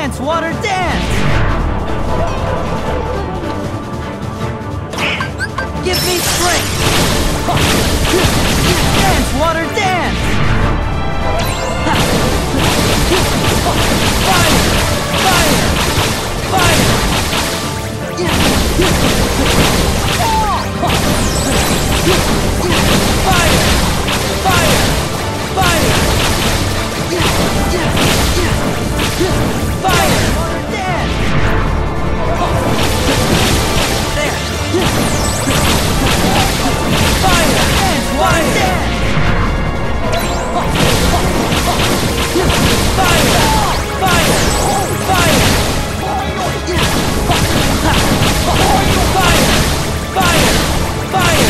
Dance, water, dance! Give me strength! Dance, water, dance! Fire! Fire! Fire! Fire! Fire! Fire! Fire! Water, dance! There! Fire! Dance! Water, dance! Fire! Fire! Fire! Fire! Fire! Fire!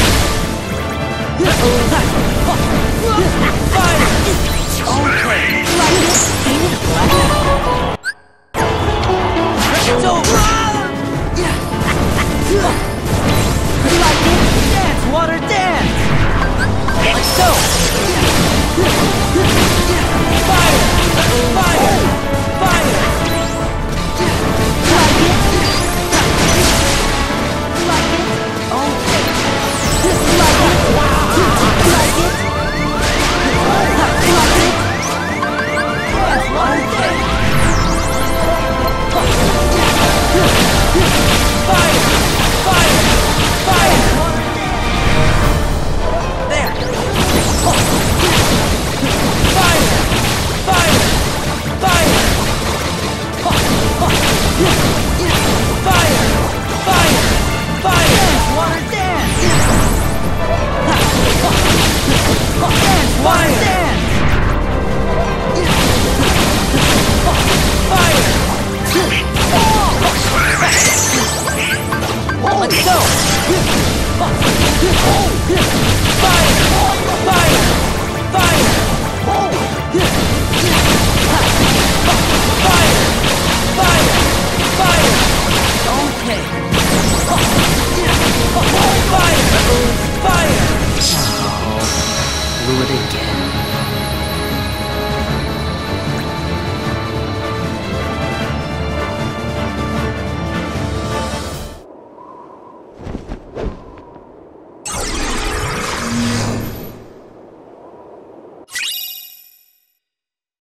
Fire! Okay. It's over! Dance, water, dance! Like so! Fire! Fire! Fire! Blew it again.